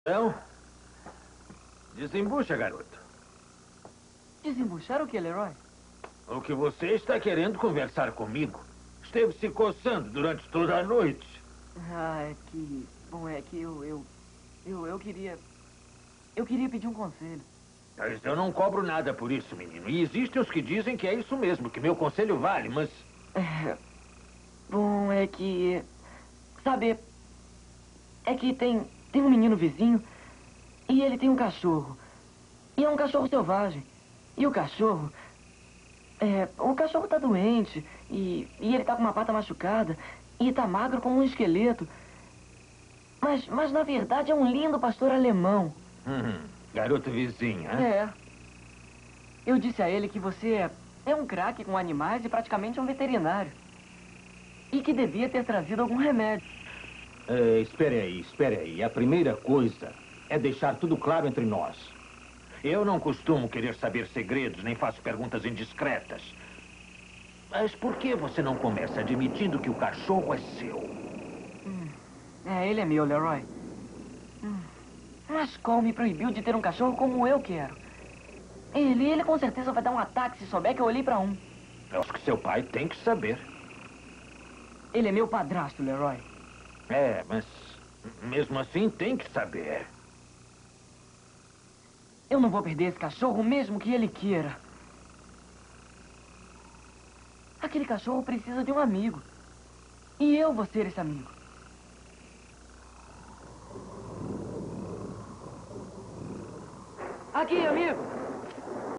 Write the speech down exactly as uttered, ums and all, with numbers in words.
Então, desembucha, garoto. Desembuchar o que, Leroy? O que você está querendo conversar comigo? Esteve se coçando durante toda a noite. Ah, é que... Bom, é que eu... Eu, eu, eu queria... Eu queria pedir um conselho. Mas eu não cobro nada por isso, menino. E existem os que dizem que é isso mesmo, que meu conselho vale, mas... É... Bom, é que... Sabe... É que tem... Tem um menino vizinho... E ele tem um cachorro. E é um cachorro selvagem. E o cachorro... É... O cachorro tá doente. E... E ele tá com uma pata machucada. E tá magro como um esqueleto. Mas... Mas na verdade é um lindo pastor alemão. Hum, garoto vizinho, hein? É. Eu disse a ele que você é, é um craque com animais e praticamente um veterinário. E que devia ter trazido algum remédio. É, espere aí, espere aí. A primeira coisa é deixar tudo claro entre nós. Eu não costumo querer saber segredos, nem faço perguntas indiscretas. Mas por que você não começa admitindo que o cachorro é seu? Hum. É, ele é meu, Leroy. Hum. Mas Cole me proibiu de ter um cachorro como eu quero. Ele, ele com certeza vai dar um ataque se souber que eu olhei pra um. Eu acho que seu pai tem que saber. Ele é meu padrasto, Leroy. É, mas mesmo assim tem que saber. Eu não vou perder esse cachorro mesmo que ele queira. Aquele cachorro precisa de um amigo. E eu vou ser esse amigo. Aqui, amigo.